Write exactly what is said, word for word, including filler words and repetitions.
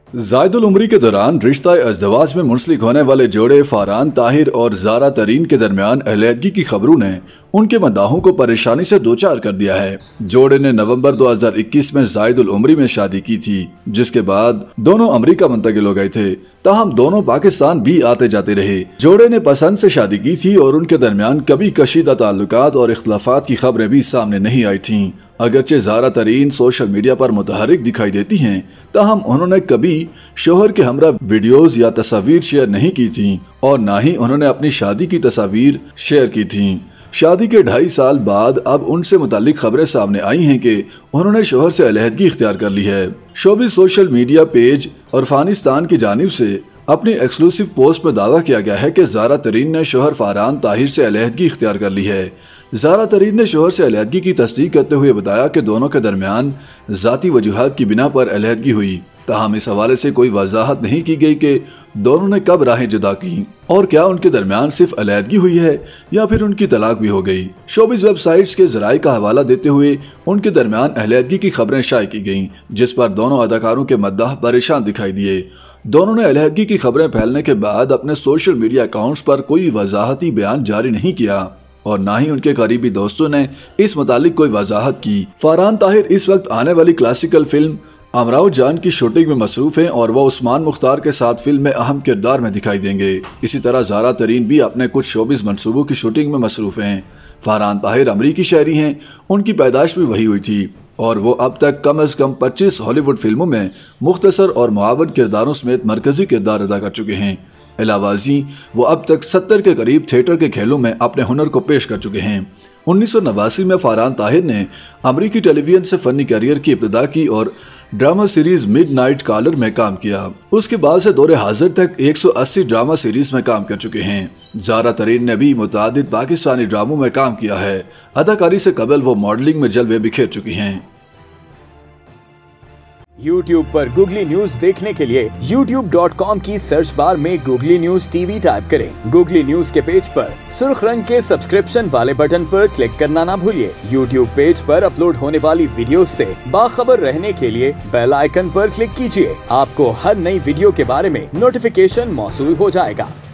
जायदुल उमरी के दौरान रिश्ता अज़दवाज में मुंसलिक होने वाले जोड़े फरहान ताहिर और ज़ारा तरीन के दरमियान अलहदगी की खबरों ने उनके मदाहों को परेशानी से दो चार कर दिया है। जोड़े ने नवंबर दो हज़ार इक्कीस में जायदुल उमरी में शादी की थी, जिसके बाद दोनों अमेरिका मुंतकिल हो गए थे। ताहम दोनों पाकिस्तान भी आते जाते रहे। जोड़े ने पसंद से शादी की थी और उनके दरमियान कभी कशीदा ताल्लुकात और इख्तलाफात की खबरें भी सामने नहीं आई थीं। अगरचे ज़ारा तरीन सोशल मीडिया पर मुतहरिक दिखाई देती हैं, ताहम उन्होंने कभी शोहर के हमरा वीडियोस या तस्वीर शेयर नहीं की थी और न ही उन्होंने अपनी शादी की तस्वीर शेयर की थी। शादी के ढाई साल बाद अब उनसे मुतालिक खबरें सामने आई हैं कि उन्होंने शोहर से अलहदगी इख्तियार कर ली है। शोबिज़ सोशल मीडिया पेज और फानिस्तान की जानिब से अपनी एक्सक्लूसिव पोस्ट में दावा किया गया है कि ज़ारा तरीन ने शोहर फरहान ताहिर से अलहदगी इख्तियार कर ली है। ज़ारा तरीन ने शोहर से अलहदगी की तस्दीक करते हुए बताया कि दोनों के दरमियान ज़ाती वजूहात की बिना पर अलहदगी हुई। ताहम इस हवाले से कोई वजाहत नहीं की गई कि दोनों ने कब राहें जुदा की और क्या उनके दरमियान सिर्फ अलहदगी हुई है या फिर उनकी तलाक भी हो गई। शोबिज़ वेबसाइट्स के जराये का हवाला देते हुए उनके दरमियान अलहदगी की खबरें शाये की गईं, जिस पर दोनों अदाकारों के मद्दाह परेशान दिखाई दिए। दोनों ने अलहदगी की खबरें फैलने के बाद अपने सोशल मीडिया अकाउंट्स पर कोई वजाहती बयान जारी नहीं किया और ना ही उनके करीबी दोस्तों ने इस मुतालिक कोई वजाहत की। फरहान ताहिर इस वक्त आने वाली क्लासिकल फिल्म अमराव जान की शूटिंग में मसरूफ हैं और वह उस्मान मुख्तार के साथ फिल्म में अहम किरदार में दिखाई देंगे। इसी तरह ज़ारा तरीन भी अपने कुछ शोबिज़ मंसूबों की शूटिंग में मसरूफ हैं। फरहान ताहिर अमरीकी शहरी हैं, उनकी पैदाइश भी वही हुई थी और वो अब तक कम अज़ कम पच्चीस हॉलीवुड फिल्मों में मुख्तसर और मुआवन किरदारों समेत मरकजी किरदार अदा कर चुके हैं। अलावाजी वो अब तक सत्तर के करीब थिएटर के खेलों में अपने हुनर को पेश कर चुके हैं। उन्नीस सौ नवासी में फरहान ताहिर ने अमरीकी टेलीविजन से फनी करियर की इब्तिदा की और ड्रामा सीरीज मिडनाइट कॉलर में काम किया। उसके बाद से दौरे हाजिर तक एक सौ अस्सी ड्रामा सीरीज में काम कर चुके हैं। ज़ारा तरीन ने भी मुतादिद पाकिस्तानी ड्रामों में काम किया है। अदाकारी से कबल वो मॉडलिंग में जलवे बिखेर चुकी हैं। यूट्यूब पर गूगली न्यूज देखने के लिए यूट्यूब डॉट कॉम की सर्च बार में गूगली न्यूज टीवी टाइप करें। गूगली न्यूज के पेज पर सुर्ख रंग के सब्सक्रिप्शन वाले बटन पर क्लिक करना ना भूलिए। यूट्यूब पेज पर अपलोड होने वाली वीडियोस से बाखबर रहने के लिए बेल आइकन पर क्लिक कीजिए। आपको हर नई वीडियो के बारे में नोटिफिकेशन मौसूल हो जाएगा।